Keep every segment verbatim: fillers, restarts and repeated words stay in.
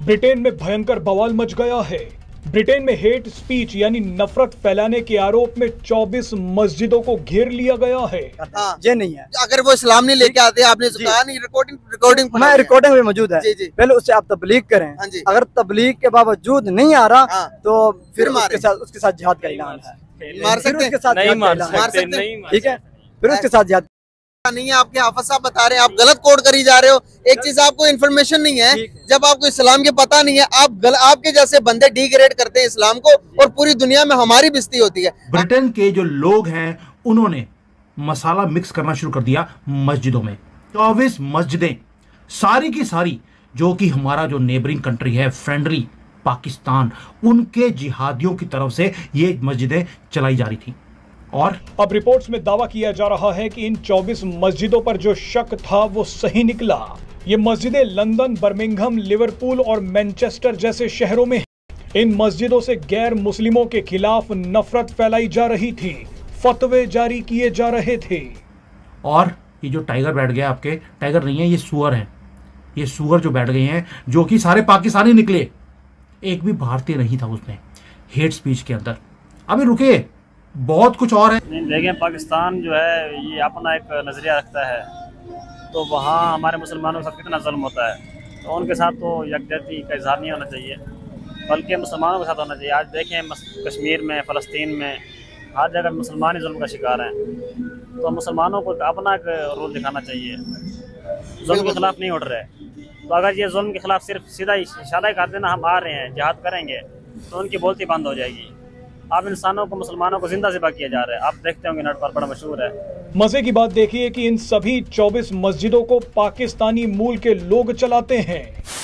Britain में भयंकर बवाल मच गया है। ब्रिटेन में हेट स्पीच यानी नफरत फैलाने के आरोप में चौबीस मस्जिदों को घेर लिया गया है। हाँ, ये नहीं है। अगर वो इस्लाम नहीं लेके आते, आपने तो कहा नहीं, रिकॉर्डिंग रिकॉर्डिंग मैं रिकॉर्डिंग में मौजूद है। जी जी। पहले उससे आप तबलीग करें। हाँ जी। अगर तबलीग के बावजूद नहीं आ रहा हाँ, तो फिर फिर उसके साथ उसके साथ जिहाद का ऐलान है। मार फिर सकते उसके साथ नहीं जिहाद का मार ऐलान है। सकते, नहीं मार ठीक है, फिर उसके साथ जिहाद नहीं है। आपके हाफिज साहब बता रहे हैं, आप गलत कोड करी जा रहे हो। एक चीज आपको इन्फॉर्मेशन नहीं है, जब आपको इस्लाम के पता नहीं है, आप गल, आपके जैसे बंदे डिग्रेड करते हैं इस्लाम को, और पूरी दुनिया में हमारी बेइज्जती होती है। ब्रिटेन के जो लोग हैं उन्होंने मसाला मिक्स करना शुरू कर दिया मस्जिदों में। चौबीस मस्जिदें सारी की सारी जो कि हमारा जो नेबरिंग कंट्री है फ्रेंडली पाकिस्तान, उनके जिहादियों की तरफ से ये मस्जिदें चलाई जा रही थी। और अब रिपोर्ट्स में दावा किया जा रहा है कि इन चौबीस मस्जिदों पर जो शक था वो सही निकला। ये मस्जिदें लंदन, बर्मिंघम, लिवरपूल और मैनचेस्टर जैसे शहरों में हैं। इन मस्जिदों से गैर मुस्लिमों के खिलाफ नफरत फैलाई जा रही थी, फतवे जारी किए जा रहे थे। और ये जो टाइगर बैठ गया, आपके टाइगर नहीं है, ये सुअर है। ये सुअर जो बैठ गए हैं, जो कि सारे पाकिस्तानी निकले, एक भी भारतीय नहीं था उसमें हेट स्पीच के अंदर। अभी रुके, बहुत कुछ और है। देखें, पाकिस्तान जो है ये अपना एक नज़रिया रखता है, तो वहाँ हमारे मुसलमानों के साथ कितना जुल्म होता है, तो उनके साथ तो यकजहती का इजहार नहीं होना चाहिए, बल्कि मुसलमानों के साथ होना चाहिए। आज देखें, कश्मीर में, फ़लस्तीन में, हर जगह मुसलमान ही जुल्म का शिकार हैं, तो मुसलमानों को अपना एक रोल दिखाना चाहिए, जुल्म के खिलाफ नहीं उठ रहे। तो अगर ये जुल्म के खिलाफ सिर्फ सीधा इशारा कर देना हम आ रहे हैं, जिहाद करेंगे, तो उनकी बोलती बंद हो जाएगी। आप इंसानों को, मुसलमानों को जिंदा ज़िबा किया जा रहा है। आप देखते होंगे नेट पर बड़ा मशहूर है। मजे की बात देखिए कि इन सभी चौबीस मस्जिदों को पाकिस्तानी मूल के लोग चलाते हैं।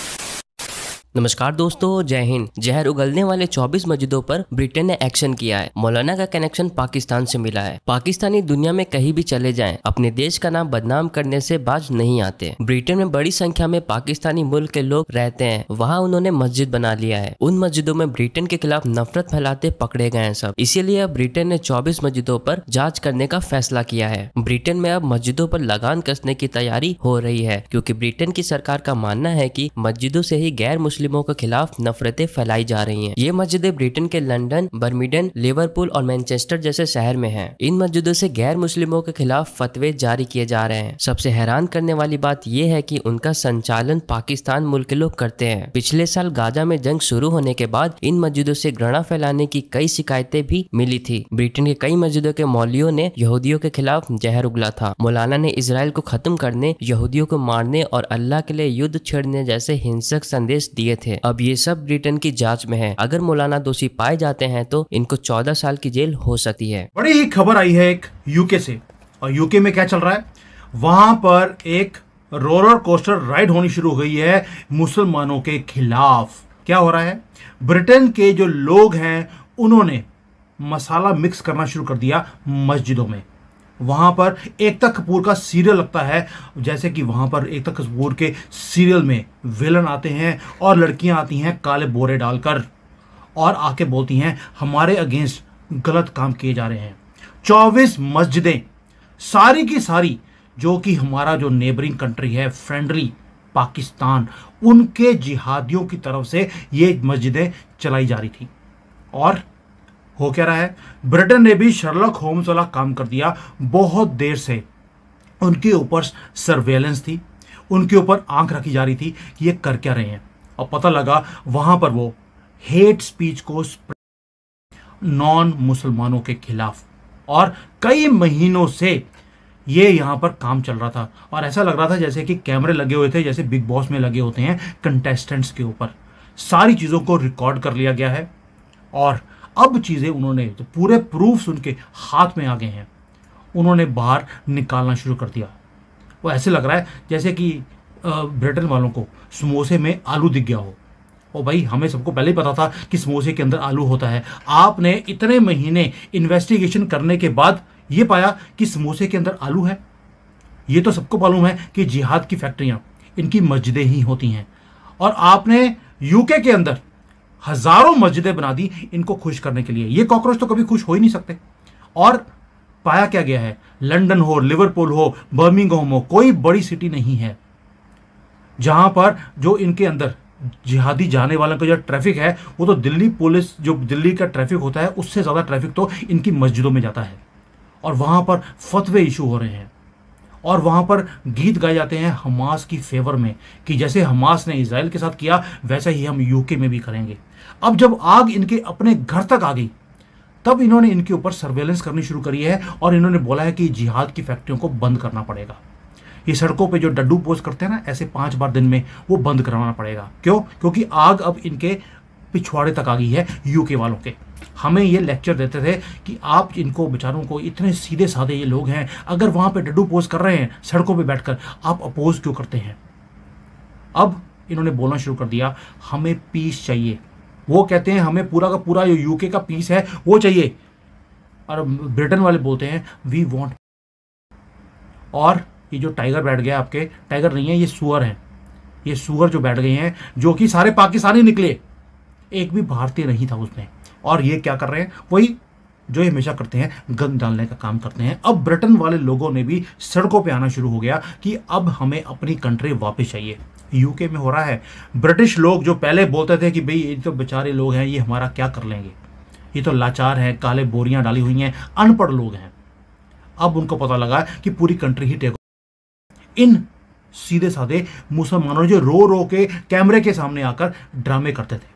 नमस्कार दोस्तों, जय हिंद। जहर उगलने वाले चौबीस मस्जिदों पर ब्रिटेन ने एक्शन किया है। मौलाना का कनेक्शन पाकिस्तान से मिला है। पाकिस्तानी दुनिया में कहीं भी चले जाएं, अपने देश का नाम बदनाम करने से बाज नहीं आते। ब्रिटेन में बड़ी संख्या में पाकिस्तानी मुल्क के लोग रहते हैं, वहाँ उन्होंने मस्जिद बना लिया है। उन मस्जिदों में ब्रिटेन के खिलाफ नफरत फैलाते पकड़े गए हैं सब। इसीलिए अब ब्रिटेन ने चौबीस मस्जिदों पर जाँच करने का फैसला किया है। ब्रिटेन में अब मस्जिदों पर लगान कसने की तैयारी हो रही है, क्योंकि ब्रिटेन की सरकार का मानना है कि मस्जिदों से ही गैर मुस्लिमों के खिलाफ नफरतें फैलाई जा रही हैं। ये मस्जिदें ब्रिटेन के लंदन, बर्मिंघम, लिवरपूल और मैनचेस्टर जैसे शहर में हैं। इन मस्जिदों से गैर मुस्लिमों के खिलाफ फतवे जारी किए जा रहे हैं। सबसे हैरान करने वाली बात यह है कि उनका संचालन पाकिस्तान मुल्क के लोग करते हैं। पिछले साल गाजा में जंग शुरू होने के बाद इन मस्जिदों से घृणा फैलाने की कई शिकायतें भी मिली थी। ब्रिटेन के कई मस्जिदों के मौलवियों ने यहूदियों के खिलाफ जहर उगला था। मौलाना ने इजराइल को खत्म करने, यहूदियों को मारने और अल्लाह के लिए युद्ध छेड़ने जैसे हिंसक संदेश दिए थे। अब ये सब ब्रिटेन की जांच में है। अगर मौलाना दोषी पाए जाते हैं तो इनको चौदह साल की जेल हो सकती है। बड़ी ही खबर आई है एक यूके से, और यूके में क्या चल रहा है, वहां पर एक रोलर कोस्टर राइड होनी शुरू हो गई है मुसलमानों के खिलाफ। क्या हो रहा है, ब्रिटेन के जो लोग हैं उन्होंने मसाला मिक्स करना शुरू कर दिया मस्जिदों में। वहाँ पर एकता कपूर का सीरियल लगता है, जैसे कि वहाँ पर एकता कपूर के सीरियल में विलन आते हैं और लड़कियाँ आती हैं काले बोरे डालकर और आके बोलती हैं हमारे अगेंस्ट गलत काम किए जा रहे हैं। चौबीस मस्जिदें सारी की सारी जो कि हमारा जो नेबरिंग कंट्री है फ्रेंडली पाकिस्तान, उनके जिहादियों की तरफ से ये मस्जिदें चलाई जा रही थी। और हो क्या रहा है, ब्रिटेन ने भी शर्लॉक होम्स वाला काम कर दिया। बहुत देर से उनके ऊपर सर्वेलेंस थी, उनके ऊपर आंख रखी जा रही थी कि ये कर क्या रहे हैं, और पता लगा वहां पर वो हेट स्पीच को नॉन मुसलमानों के खिलाफ, और कई महीनों से ये यहाँ पर काम चल रहा था। और ऐसा लग रहा था जैसे कि कैमरे लगे हुए थे, जैसे बिग बॉस में लगे होते हैं कंटेस्टेंट्स के ऊपर। सारी चीज़ों को रिकॉर्ड कर लिया गया है और अब चीज़ें उन्होंने तो पूरे प्रूफ्स उनके हाथ में आ गए हैं, उन्होंने बाहर निकालना शुरू कर दिया। वो ऐसे लग रहा है जैसे कि ब्रिटेन वालों को समोसे में आलू दिख गया हो। ओ भाई, हमें सबको पहले ही पता था कि समोसे के अंदर आलू होता है। आपने इतने महीने इन्वेस्टिगेशन करने के बाद ये पाया कि समोसे के अंदर आलू है। ये तो सबको मालूम है कि जिहाद की फैक्ट्रियां इनकी मस्जिदें ही होती हैं, और आपने यूके के अंदर हजारों मस्जिदें बना दी इनको खुश करने के लिए। ये कॉकरोच तो कभी खुश हो ही नहीं सकते। और पाया क्या गया है, लंदन हो, लिवरपूल हो, बर्मिंघम हो, कोई बड़ी सिटी नहीं है जहां पर जो इनके अंदर जिहादी जाने वालों का जो ट्रैफिक है वो तो दिल्ली पुलिस, जो दिल्ली का ट्रैफिक होता है उससे ज़्यादा ट्रैफिक तो इनकी मस्जिदों में जाता है। और वहाँ पर फतवे इशू हो रहे हैं और वहाँ पर गीत गाए जाते हैं हमास की फेवर में कि जैसे हमास ने इजराइल के साथ किया वैसा ही हम यूके में भी करेंगे। अब जब आग इनके अपने घर तक आ गई तब इन्होंने इनके ऊपर सर्वेलेंस करनी शुरू करी है और इन्होंने बोला है कि जिहाद की फैक्ट्रियों को बंद करना पड़ेगा। ये सड़कों पे जो डड्डू पोस्ट करते हैं ना ऐसे पांच बार दिन में, वो बंद करवाना पड़ेगा। क्यों? क्योंकि आग अब इनके पिछवाड़े तक आ गई है यूके वालों के। हमें ये लेक्चर देते थे कि आप इनको बेचारों को, इतने सीधे साधे ये लोग हैं, अगर वहाँ पे डड्डू पोस्ट कर रहे हैं सड़कों पे बैठकर, आप अपोज क्यों करते हैं? अब इन्होंने बोलना शुरू कर दिया हमें पीस चाहिए। वो कहते हैं हमें पूरा का पूरा जो यूके का पीस है वो चाहिए, और ब्रिटेन वाले बोलते हैं वी वॉन्ट। और ये जो टाइगर बैठ गया, आपके टाइगर नहीं है ये सुअर हैं, ये सुअर जो बैठ गए हैं जो कि सारे पाकिस्तानी निकले, एक भी भारतीय नहीं था उसमें। और ये क्या कर रहे हैं? वही जो हमेशा करते हैं, गंद डालने का काम करते हैं। अब ब्रिटेन वाले लोगों ने भी सड़कों पे आना शुरू हो गया कि अब हमें अपनी कंट्री वापस चाहिए। यूके में हो रहा है। ब्रिटिश लोग जो पहले बोलते थे कि भाई ये तो बेचारे लोग हैं, ये हमारा क्या कर लेंगे, ये तो लाचार हैं, काले बोरियां डाली हुई हैं, अनपढ़ लोग हैं, अब उनको पता लगा कि पूरी कंट्री ही टेक। इन सीधे साधे मुसलमानों जो रो रो के कैमरे के सामने आकर ड्रामे करते थे।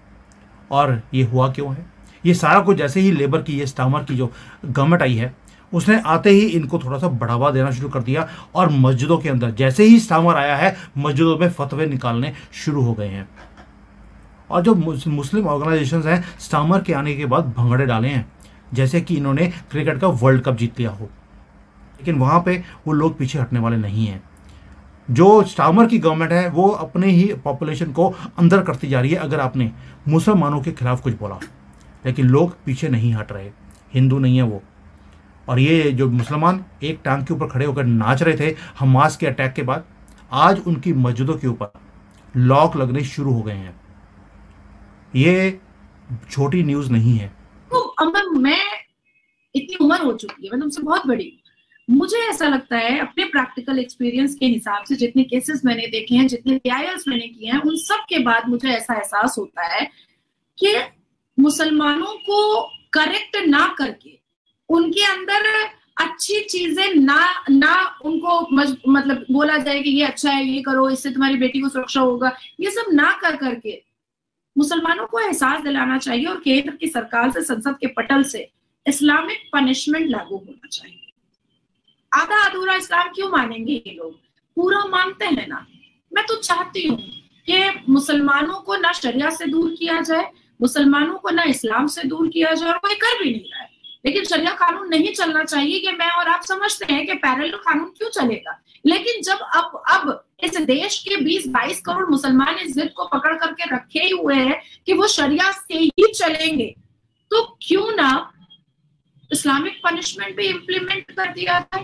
और ये हुआ क्यों है? ये सारा कुछ जैसे ही लेबर की, ये स्टामर की जो गवर्नमेंट आई है उसने आते ही इनको थोड़ा सा बढ़ावा देना शुरू कर दिया। और मस्जिदों के अंदर जैसे ही स्टामर आया है मस्जिदों में फतवे निकालने शुरू हो गए हैं। और जो मुस्लिम ऑर्गेनाइजेशंस हैं स्टामर के आने के बाद भंगड़े डाले हैं, जैसे कि इन्होंने क्रिकेट का वर्ल्ड कप जीत लिया हो। लेकिन वहाँ पे वो लोग पीछे हटने वाले नहीं हैं। जो स्टामर की गवर्नमेंट है वो अपने ही पॉपुलेशन को अंदर करती जा रही है अगर आपने मुसलमानों के खिलाफ कुछ बोला, लेकिन लोग पीछे नहीं हट रहे। हिंदू नहीं है वो। और ये जो मुसलमान एक टांग के ऊपर खड़े होकर नाच रहे थे हमास के अटैक के बाद, आज उनकी मस्जिदों के ऊपर लॉक लगने शुरू हो गए हैं। ये छोटी न्यूज नहीं है। तो अमर, मैं इतनी उम्र हो चुकी है, मैं तुमसे बहुत बड़ी, मुझे ऐसा लगता है अपने प्रैक्टिकल एक्सपीरियंस के हिसाब से, जितने केसेस मैंने देखे हैं, जितने ट्रायल्स मैंने किए हैं, उन सब के बाद मुझे ऐसा एहसास होता है कि मुसलमानों को करेक्ट ना करके, उनके अंदर अच्छी चीजें ना ना उनको मज, मतलब बोला जाए कि ये अच्छा है, ये करो, इससे तुम्हारी बेटी को सुरक्षा होगा, ये सब ना कर करके मुसलमानों को एहसास दिलाना चाहिए। और केंद्र की सरकार से, संसद के पटल से इस्लामिक पनिशमेंट लागू होना चाहिए। आधा अधूरा इस्लाम क्यों मानेंगे ये लोग? पूरा मानते हैं ना। मैं तो चाहती हूँ कि मुसलमानों को ना शरिया से दूर किया जाए, मुसलमानों को ना इस्लाम से दूर किया जाए, और कोई कर भी नहीं रहा है। लेकिन शरिया कानून नहीं चलना चाहिए, कि मैं और आप समझते हैं कि पैरेलल कानून क्यों चलेगा। लेकिन जब अब अब इस देश के बीस बाईस करोड़ मुसलमान इस जिद को पकड़ करके रखे ही हुए हैं कि वो शरिया से ही चलेंगे, तो क्यों ना इस्लामिक पनिशमेंट भी इम्प्लीमेंट कर दिया जाए।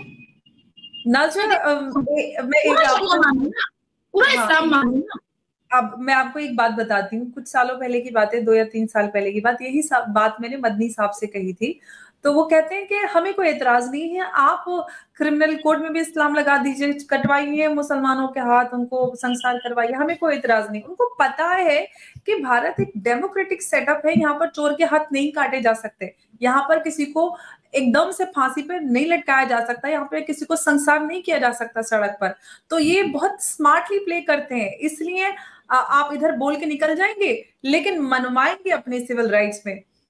पूरा इस्लाम मानू ना। अब मैं आपको एक बात बताती हूँ, कुछ सालों पहले की बात है, दो या तीन साल पहले की बात, यही बात मैंने मदनी साहब से कही थी। तो वो कहते हैं कि हमें कोई एतराज नहीं है, आप क्रिमिनल कोड में भी इस्लाम लगा दीजिए, कटवाइए मुसलमानों के हाथ, उनको संस्कार करवाइए, हमें कोई एतराज नहीं। उनको पता है कि भारत एक डेमोक्रेटिक सेटअप है, यहाँ पर चोर के हाथ नहीं काटे जा सकते, यहाँ पर किसी को एकदम से फांसी पे नहीं लटकाया जा सकता, यहाँ पे किसी को संस्कार नहीं किया जा सकता सड़क पर। तो ये बहुत स्मार्टली प्ले करते हैं, इसलिए आप इधर बोल के निकल जाएंगे लेकिन मनवाएंगे अपने सिविल राइट्स में।